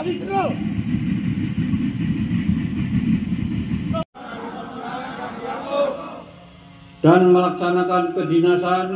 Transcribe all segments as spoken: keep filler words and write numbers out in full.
kasih, Jenderal. Dan melaksanakan kedinasan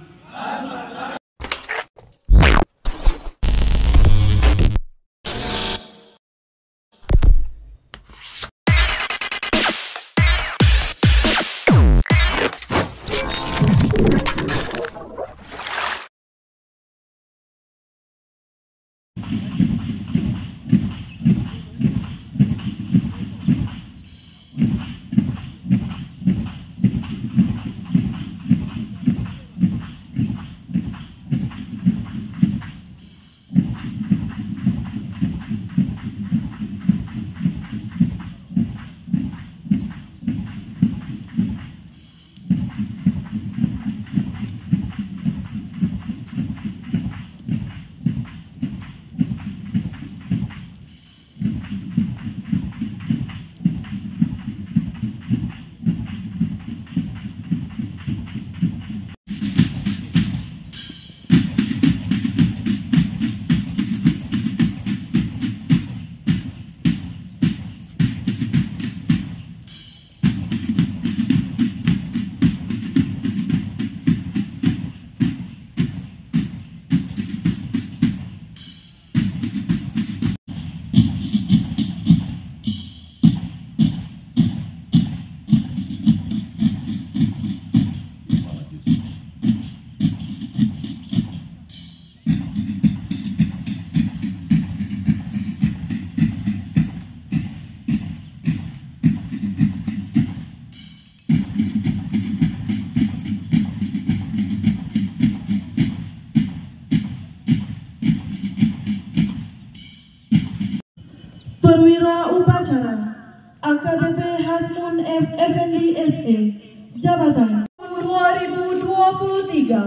Perwira Upacara A K B P Hasmun F. Effendi S E Jabatan dua ribu dua puluh tiga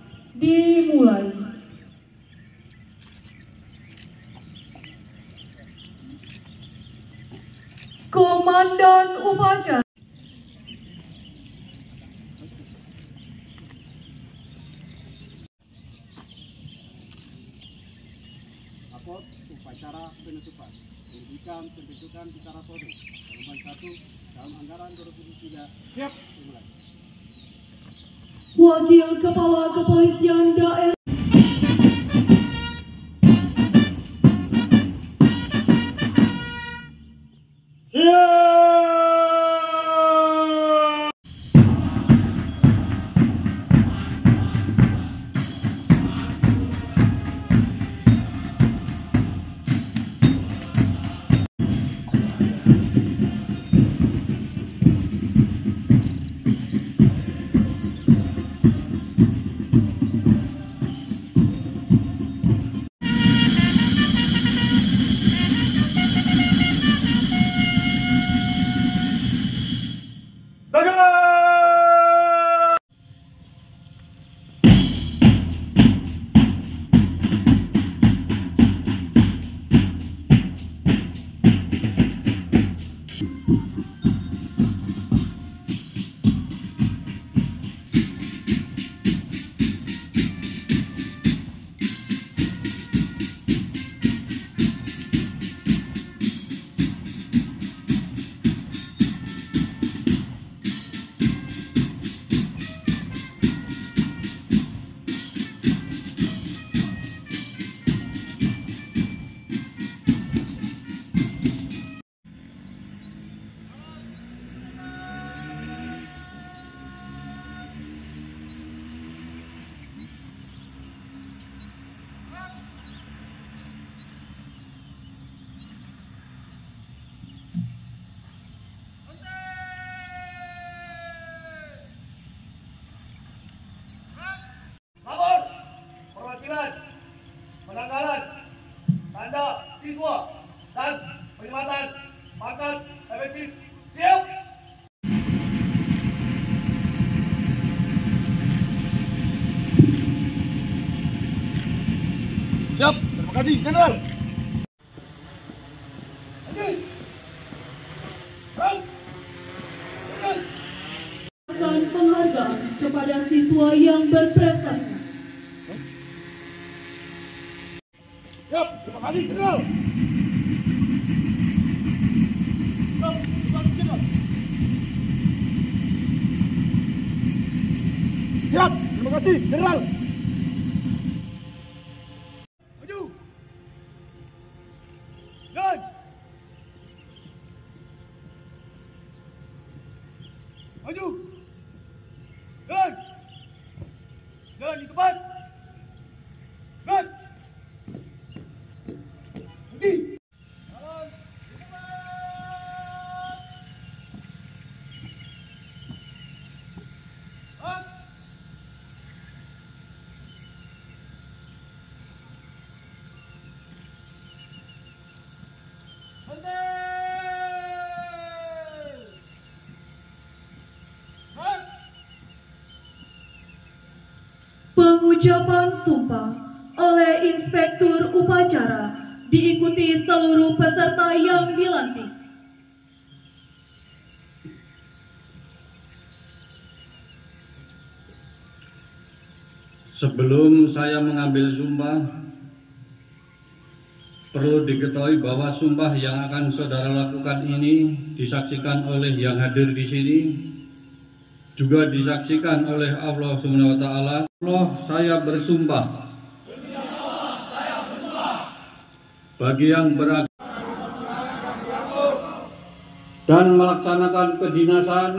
dimulai. Komandan Upacara Rapor upacara penutupan pendidikan pendidikan di Karapori gelombang satu dalam anggaran dua ribu dua puluh tiga siap dimulai. Wakil Kepala Kepolisian Daerah penanggalan tanda siswa dan penyematan pangkat efektif siap. Siap, terima kasih Jenderal. Penghargaan kepada siswa yang berprestasi. Siap, terima kasih Jenderal. Siap, Lepas Jenderal. Siap, terima kasih, Jenderal. Maju. Dan. Maju. Dan. Dan di tempat. Dan. Berhenti. Jalan. Di tempat. Hak. Berhenti. Hak. Pengucapan sumpah oleh Inspektur Upacara diikuti seluruh peserta yang dilantik. Sebelum saya mengambil sumpah, perlu diketahui bahwa sumpah yang akan saudara lakukan ini disaksikan oleh yang hadir di sini, juga disaksikan oleh Allah Subhanahu wa taala. Allah, saya bersumpah. Bagi yang beragama dan melaksanakan kedinasan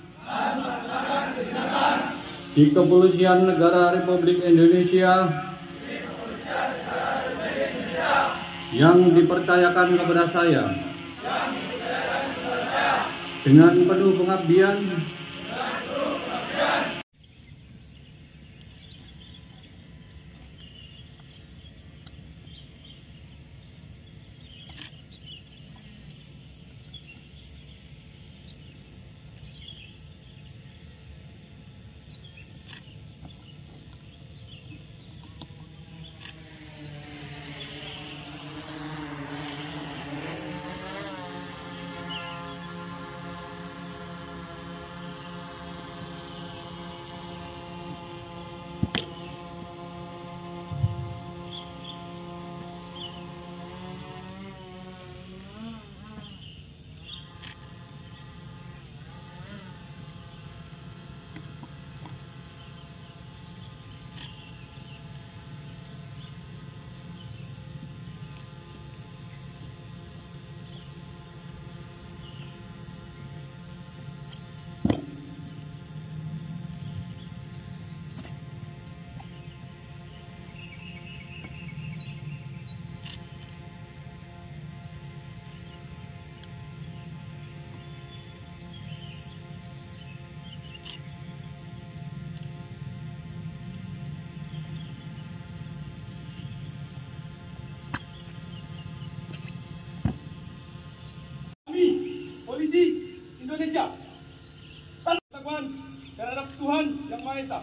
di Kepolisian Negara Republik Indonesia yang dipercayakan kepada saya dengan penuh pengabdian Polisi Indonesia. Satu, takwan terhadap Tuhan Yang Maha Esa.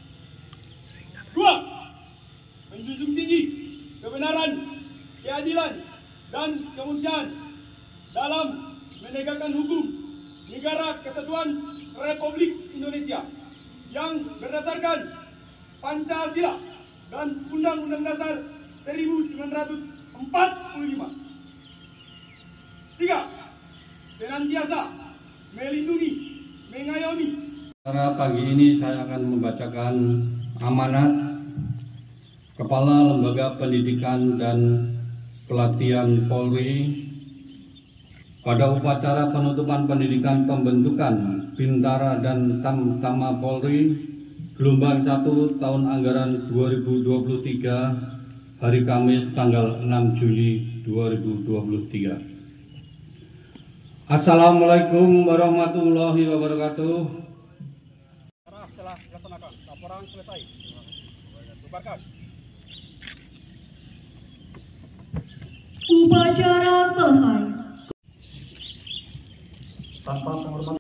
Dua, menjunjung tinggi kebenaran, keadilan, dan kemanusiaan dalam menegakkan hukum negara kesatuan Republik Indonesia yang berdasarkan Pancasila dan Undang-Undang Dasar seribu sembilan ratus empat puluh lima. Tiga, senantiasa melindungi, mengayomi. Pada pagi ini saya akan membacakan amanat Kepala Lembaga Pendidikan dan Pelatihan Polri pada upacara penutupan pendidikan pembentukan Bintara dan Tamtama Polri gelombang satu tahun anggaran dua ribu dua puluh tiga hari Kamis tanggal enam Juli dua ribu dua puluh tiga. Assalamualaikum warahmatullahi wabarakatuh. Setelah dilaksanakan, laporan selesai. Bubarkan. Upacara selesai. Tanpa penghormatan